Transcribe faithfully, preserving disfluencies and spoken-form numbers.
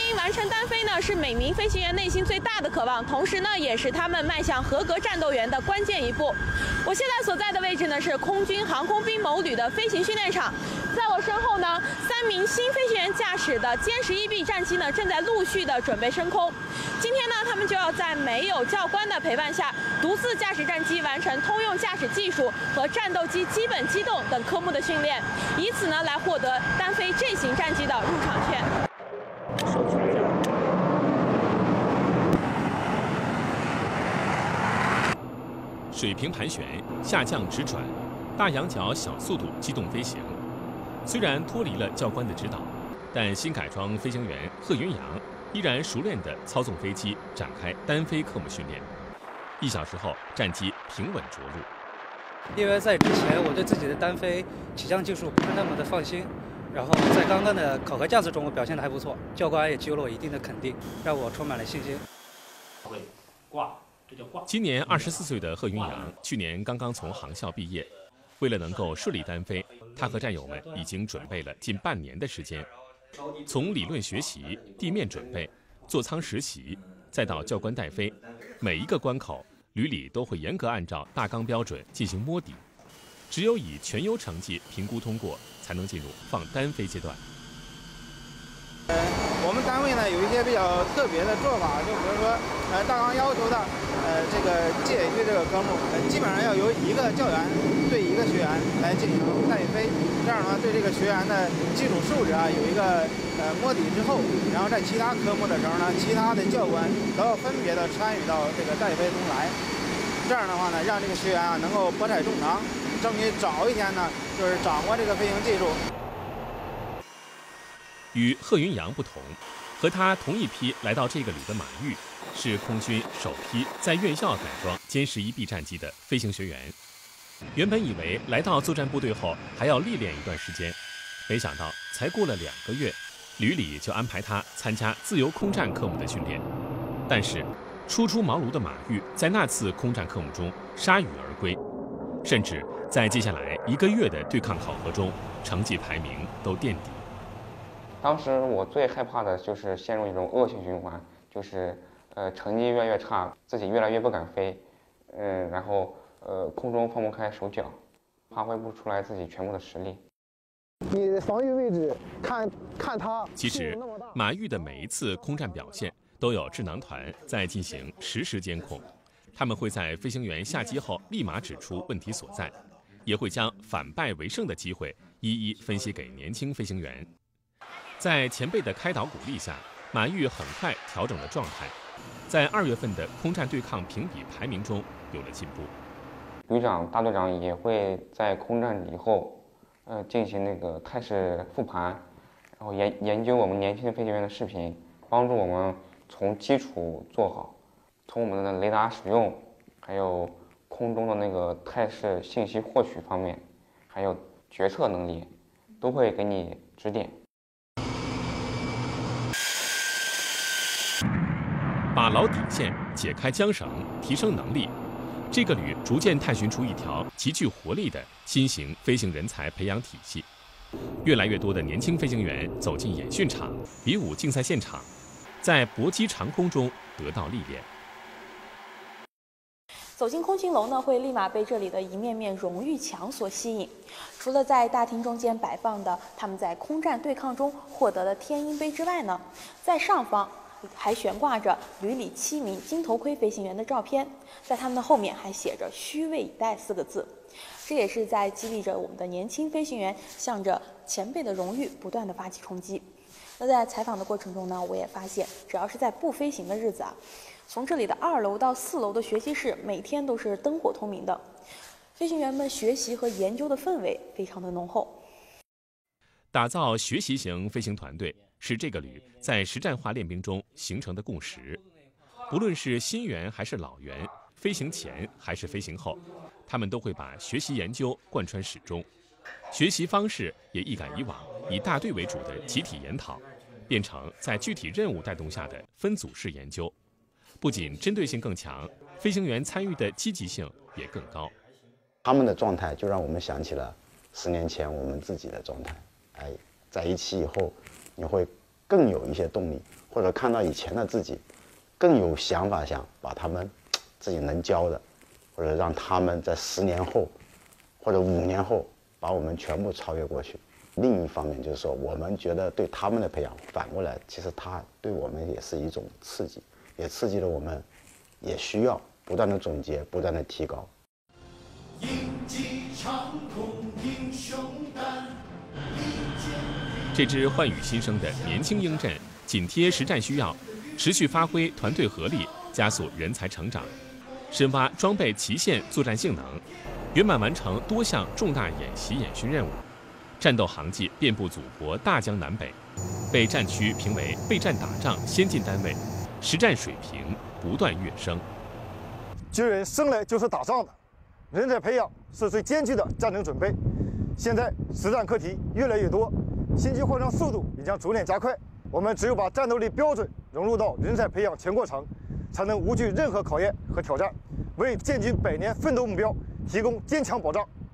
信完成单飞呢，是每名飞行员内心最大的渴望，同时呢，也是他们迈向合格战斗员的关键一步。我现在所在的位置呢，是空军航空兵某旅的飞行训练场。在我身后呢，三名新飞行员驾驶的歼十一 B 战机呢，正在陆续的准备升空。今天呢，他们就要在没有教官的陪伴下，独自驾驶战机，完成通用驾驶技术和战斗机基本机动等科目的训练，以此呢，来获得单飞这型战机的入场券。 水平盘旋，下降直转，大仰角小速度机动飞行。虽然脱离了教官的指导，但新改装飞行员贺云阳依然熟练地操纵飞机，展开单飞科目训练。一小时后，战机平稳着陆。 因为在之前我对自己的单飞起降技术不是那么的放心，然后在刚刚的考核驾驶中我表现得还不错，教官也给予了我一定的肯定，让我充满了信心。 会挂。 今年二十四岁的贺云阳，去年刚刚从航校毕业。为了能够顺利单飞，他和战友们已经准备了近半年的时间，从理论学习、地面准备、座舱实习，再到教官带飞，每一个关口，旅理都会严格按照大纲标准进行摸底。只有以全优成绩评估通过，才能进入放单飞阶段。 呃，我们单位呢有一些比较特别的做法，就比如说，呃，大纲要求的，呃，这个借鱼这个科目，呃，基本上要由一个教员对一个学员来进行带飞，这样的话对这个学员的基础素质啊有一个呃摸底之后，然后在其他科目的时候呢，其他的教官都要分别的参与到这个带飞中来，这样的话呢，让这个学员啊能够博采众长，争取早一天呢就是掌握这个飞行技术。 与贺云阳不同，和他同一批来到这个旅的马玉，是空军首批在院校改装歼十一 B 战机的飞行学员。原本以为来到作战部队后还要历练一段时间，没想到才过了两个月，旅里就安排他参加自由空战科目的训练。但是初出茅庐的马玉在那次空战科目中铩羽而归，甚至在接下来一个月的对抗考核中，成绩排名都垫底。 当时我最害怕的就是陷入一种恶性循环，就是呃成绩越来越差，自己越来越不敢飞，嗯，然后呃空中放不开手脚，发挥不出来自己全部的实力。 你的防御位置看看他。 其实马玉的每一次空战表现都有智囊团在进行实时监控，他们会在飞行员下机后立马指出问题所在，也会将反败为胜的机会一一分析给年轻飞行员。在前辈的开导鼓励下，马玉很快调整了状态，在二月份的空战对抗评比排名中有了进步。 旅长、大队长也会在空战以后，呃，进行那个态势复盘，然后研研究我们年轻的飞行员的视频，帮助我们从基础做好，从我们的雷达使用，还有空中的那个态势信息获取方面，还有决策能力，都会给你指点。 把牢底线，解开缰绳，提升能力。这个旅逐渐探寻出一条极具活力的新型飞行人才培养体系。越来越多的年轻飞行员走进演训场、比武竞赛现场，在搏击长空中得到历练。 走进空勤楼呢，会立马被这里的一面面荣誉墙所吸引。除了在大厅中间摆放的他们在空战对抗中获得的天鹰杯之外呢，在上方还悬挂着旅里七名金头盔飞行员的照片，在他们的后面还写着“虚位以待”四个字，这也是在激励着我们的年轻飞行员向着前辈的荣誉不断的发起冲击。那在采访的过程中呢，我也发现，只要是在不飞行的日子啊，从这里的二楼到四楼的学习室，每天都是灯火通明的，飞行员们学习和研究的氛围非常的浓厚。 打造学习型飞行团队是这个旅在实战化练兵中形成的共识。不论是新员还是老员，飞行前还是飞行后，他们都会把学习研究贯穿始终。学习方式也一改以往以大队为主的集体研讨，变成在具体任务带动下的分组式研究。不仅针对性更强，飞行员参与的积极性也更高。 他们的状态就让我们想起了十年前我们自己的状态。哎，在一起以后，你会更有一些动力，或者看到以前的自己更有想法，想把他们自己能教的，或者让他们在十年后或者五年后把我们全部超越过去。另一方面就是说，我们觉得对他们的培养，反过来其实他对我们也是一种刺激，也刺激了我们，也需要不断的总结，不断的提高。 鹰击长空英雄胆。 这支焕予新生的年轻鹰阵，紧贴实战需要，持续发挥团队合力，加速人才成长，深挖装备旗舰作战性能，圆满完成多项重大演习演训任务，战斗航迹遍布祖国大江南北，被战区评为备战打仗先进单位，实战水平不断跃升。 军人生来就是打仗的，人才培养是最艰巨的战争准备。现在实战课题越来越多，信息扩张速度也将逐年加快。我们只有把战斗力标准融入到人才培养全过程，才能无惧任何考验和挑战，为建军百年奋斗目标提供坚强保障。